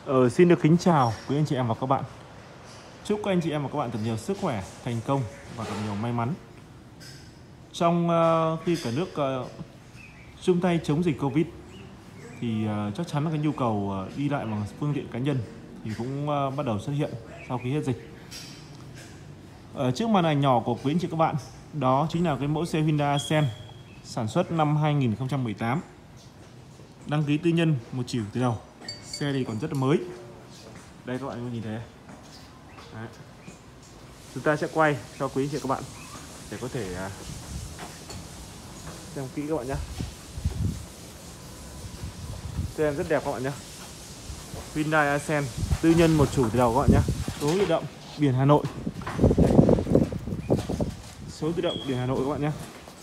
Xin được kính chào quý anh chị em và các bạn. Chúc các anh chị em và các bạn thật nhiều sức khỏe, thành công và thật nhiều may mắn. Trong khi cả nước chung tay chống dịch Covid thì chắc chắn là cái nhu cầu đi lại bằng phương tiện cá nhân thì cũng bắt đầu xuất hiện sau khi hết dịch. Trước màn ảnh nhỏ của quý anh chị các bạn, đó chính là cái mẫu xe Hyundai Accent sản xuất năm 2018. Đăng ký tư nhân một chiều từ đầu. Xe thì còn rất là mới. Đây các bạn có nhìn thấy. Đấy. Chúng ta sẽ quay cho quý anh chị các bạn để có thể xem kỹ các bạn nhé. Xe rất đẹp các bạn nhé. Hyundai Accent tư nhân một chủ từ đầu các bạn nhé. Số tự động biển Hà Nội. Số tự động biển Hà Nội các bạn nhé.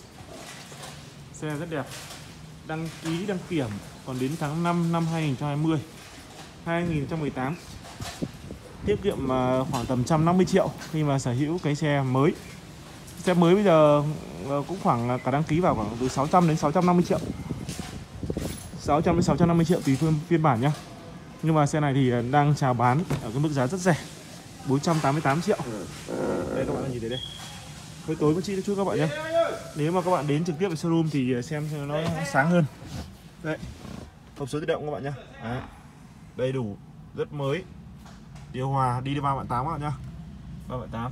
Xe rất đẹp. Đăng ký đăng kiểm còn đến tháng 5 năm 2020 2018. Tiết kiệm khoảng tầm 150 triệu khi mà sở hữu cái xe mới. Xe mới bây giờ cũng khoảng cả đăng ký vào khoảng từ 600 đến 650 triệu. 600 đến 650 triệu tùy phiên bản nhá. Nhưng mà xe này thì đang chào bán ở cái mức giá rất rẻ, 488 triệu. Đây các bạn nhìn thấy đây. Hơi tối một chút các bạn nhé. Nếu mà các bạn đến trực tiếp ở showroom thì xem cho nó sáng hơn. Đấy. Hộp số tự động các bạn nhé. Đấy. Đầy đủ, rất mới. Điều hòa đi 3.8 các bạn nhá. 3.8.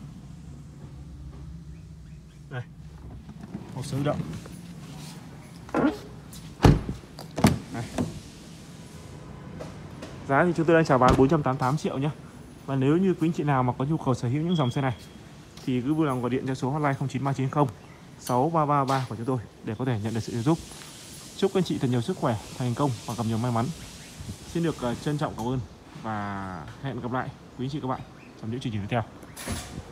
Đây. Hộp số tự động. Đây. Giá thì chúng tôi đang chào bán 488 triệu nhé. Và nếu như quý anh chị nào mà có nhu cầu sở hữu những dòng xe này thì cứ vui lòng gọi điện cho số hotline 09390 6333 của chúng tôi để có thể nhận được sự giúp. Chúc các anh chị thật nhiều sức khỏe, thành công và gặp nhiều may mắn. Xin được trân trọng cảm ơn và hẹn gặp lại quý anh chị các bạn trong những chương trình tiếp theo.